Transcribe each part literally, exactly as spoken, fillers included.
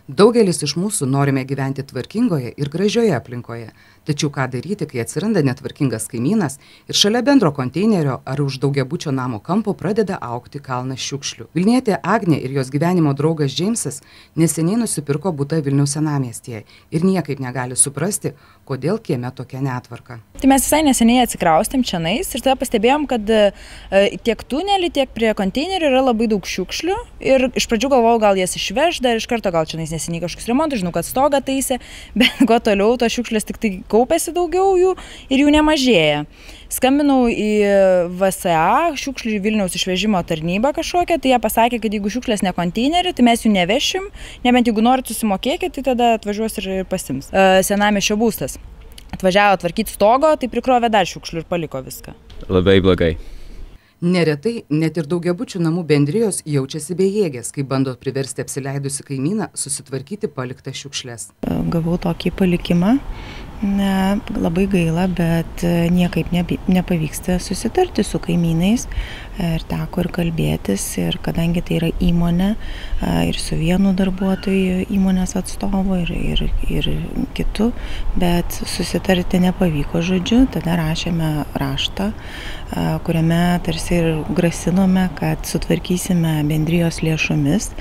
Daugelis iš mūsų norime gyventi tvarkingoje ir gražioje aplinkoje. Tačiau ką daryti, kai atsiranda netvarkingas kaimynas ir šalia bendro konteinerio ar už daugiabučio namo kampo pradeda augti kalnas šiukšlių. Vilnietė Agnė ir jos gyvenimo draugas Džeimsas neseniai nusipirko butą Vilniaus senamiestyje ir niekaip negali suprasti, kodėl kieme tokia netvarka. Tai mes visai neseniai atsikraustėm čionais ir tada pastebėjom, kad tiek tunelį, tiek prie konteinerių yra labai daug šiukšlių ir iš pradžių galvojau, gal jas išveš, dar iš karto gal čionais neseniai kažkoks remontas, žinau, kad stogą taisė, bet kuo toliau tos šiukšlės tik tai kaupėsi daugiau jų ir jų nemažėja. Skambinau į V S A, šiukšlių Vilniaus išvežimo tarnybą kažkokią, tai jie pasakė, kad jeigu šiukšlės ne konteinerį, tai mes jų nevešim, nebent jeigu norit susimokėkit, tai tada atvažiuos ir pasims. Senamiesčio būstas. Atvažiavo tvarkyti stogo, tai prikrovė dar šiukšlių ir paliko viską. Labai blogai. Neretai net ir daugiabučių namų bendrijos jaučiasi bejėgės, kai bando priversti apsileidusi kaimyną susitvarkyti paliktas šiukšles. Gavau tokį palikimą, ne, labai gaila, bet niekaip ne, nepavyksta susitarti su kaimynais ir teko ir kalbėtis, ir kadangi tai yra įmonė ir su vienu darbuotoju įmonės atstovu ir, ir, ir kitu, bet susitarti nepavyko žodžiu, tada rašėme raštą, kuriame tarsi ir grasinome, kad sutvarkysime bendrijos lėšomis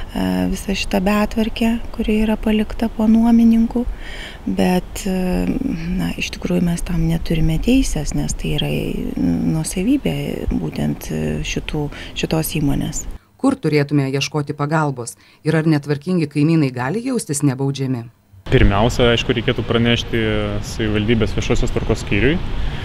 visą šitą betvarkę, kuri yra palikta po nuomininkų, bet na, iš tikrųjų mes tam neturime teisės, nes tai yra nuosavybė būtent šitų, šitos įmonės. Kur turėtume ieškoti pagalbos ir ar netvarkingi kaimynai gali jaustis nebaudžiami? Pirmiausia, aišku, reikėtų pranešti savivaldybės viešosios tvarkos skyriui.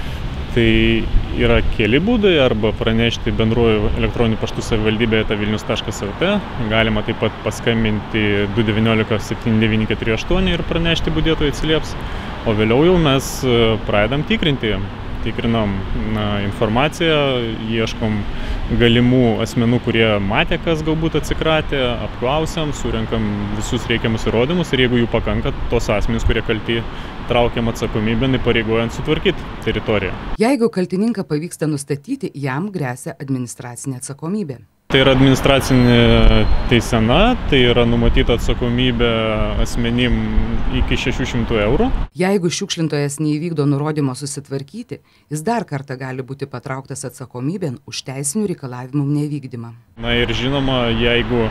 Tai yra keli būdai, arba pranešti bendruoju elektroniniu paštu savivaldybėje eta vilnius taškas lt. Galima taip pat paskambinti du devyniolika septyni devyni keturi aštuoni ir pranešti, budėtojai atsilieps. O vėliau jau mes pradedam tikrinti. Tikrinam na, informaciją, ieškom galimų asmenų, kurie matė, kas galbūt atsikratė, apklausiam, surenkam visus reikiamus įrodymus ir jeigu jų pakanka, tos asmenys, kurie kalti, traukiam atsakomybę, pareigojant sutvarkyti teritoriją. Jeigu kaltininką pavyksta nustatyti, jam gresia administracinė atsakomybė. Tai yra administracinė teisena, tai yra numatyta atsakomybė asmenim iki šešių šimtų eurų. Jeigu šiukšlintojas neįvykdo nurodymo susitvarkyti, jis dar kartą gali būti patrauktas atsakomybėn už teisinių reikalavimų nevykdymą. Na ir žinoma, jeigu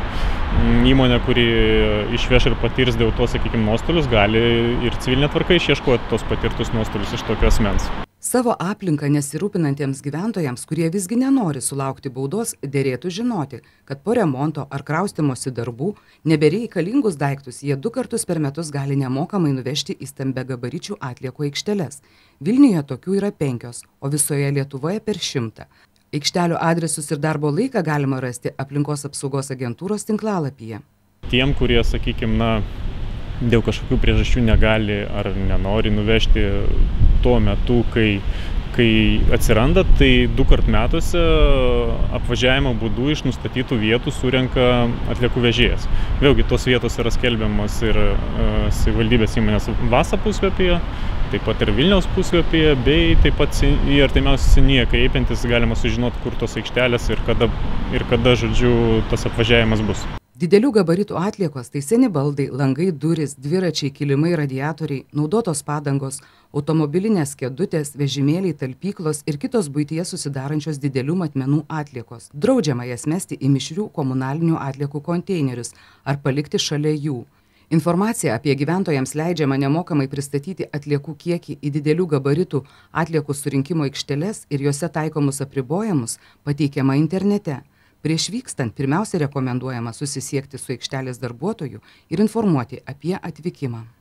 įmonė, kuri išveš ir patirs dėl to, sakykime, nuostolius, gali ir civilinė tvarka išieškoti tos patirtus nuostolius iš tokio asmens. Savo aplinką nesirūpinantiems gyventojams, kurie visgi nenori sulaukti baudos, derėtų žinoti, kad po remonto ar kraustymosi darbų nebereikalingus daiktus jie du kartus per metus gali nemokamai nuvežti į stambiagabaričių atliekų aikšteles. Vilniuje tokių yra penkios, o visoje Lietuvoje per šimtą. Aikštelių adresus ir darbo laiką galima rasti Aplinkos apsaugos agentūros tinklalapyje. Tiem, kurie, sakykime, na, dėl kažkokių priežasčių negali ar nenori nuvežti tuo metu, kai, kai atsiranda, tai du kart metuose apvažiavimo būdu iš nustatytų vietų surenka atliekų vežėjas. Vėlgi, tos vietos yra skelbiamos ir uh, savivaldybės įmonės Vasa puslapyje, taip pat ir Vilniaus puslapyje, bei taip pat į artimiausią seniūniją kreipiantis galima sužinoti, kur tos aikštelės ir kada, ir kada, žodžiu, tas apvažiavimas bus. Didelių gabaritų atliekos tai seni baldai, langai, durys, dviračiai, kilimai, radiatoriai, naudotos padangos, automobilinės kėdutės, vežimėliai, talpyklos ir kitos buityje susidarančios didelių matmenų atliekos. Draudžiama jas mesti į mišrių komunalinių atliekų konteinerius ar palikti šalia jų. Informacija apie gyventojams leidžiamą nemokamai pristatyti atliekų kiekį į didelių gabaritų atliekų surinkimo aikšteles ir juose taikomus apribojimus pateikiama internete. Prieš vykstant pirmiausia rekomenduojama susisiekti su aikštelės darbuotoju ir informuoti apie atvykimą.